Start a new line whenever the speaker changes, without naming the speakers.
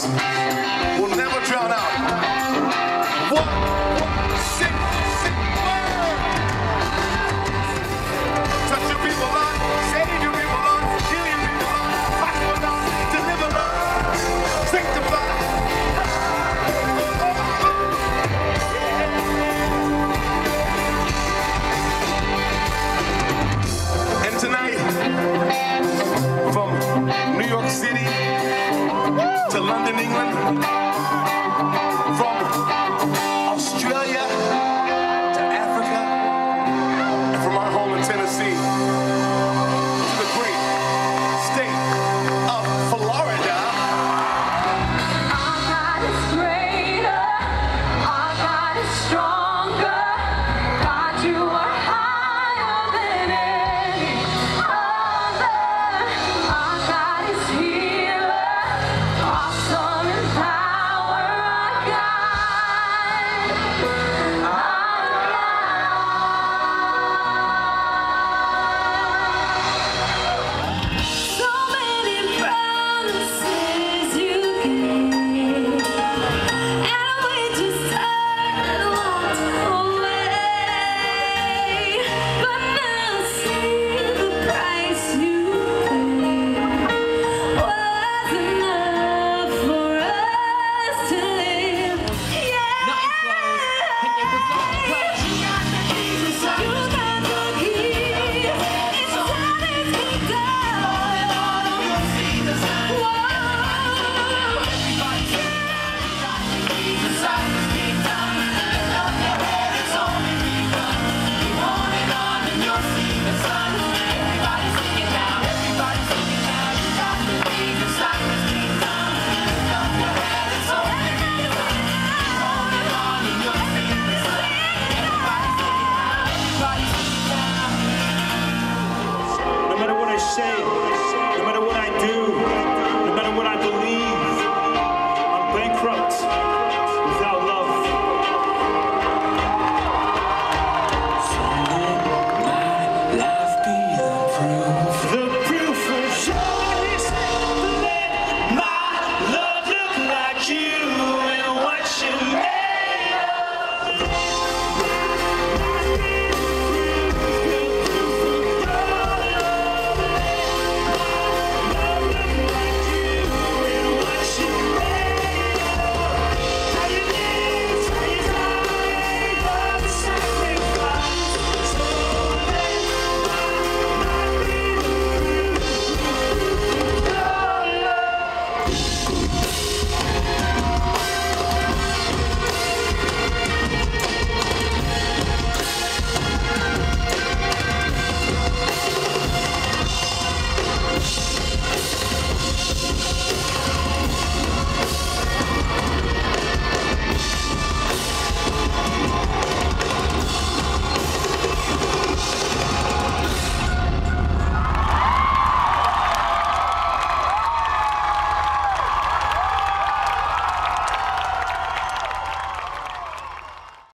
will never drown out. One, six, word. Touch your people, Lord. Save your people, Lord. Heal your people, Lord. Prosper, Lord. Deliver, Lord. Sanctify. And tonight, from New York City to London, England, from Australia to Africa, and from our home in Tennessee to the great state of Florida.
Our God is greater, our God is stronger. God, you are higher than any other. Our God is healer, awesome in power. Our God, so many promises you gave, and we just turned and walked away. But now see the price you paid was enough for us to live. Yeah.
Nothing flows. Hit me with all the praise.
You got the keys. It's time it's been done.
No matter what I say,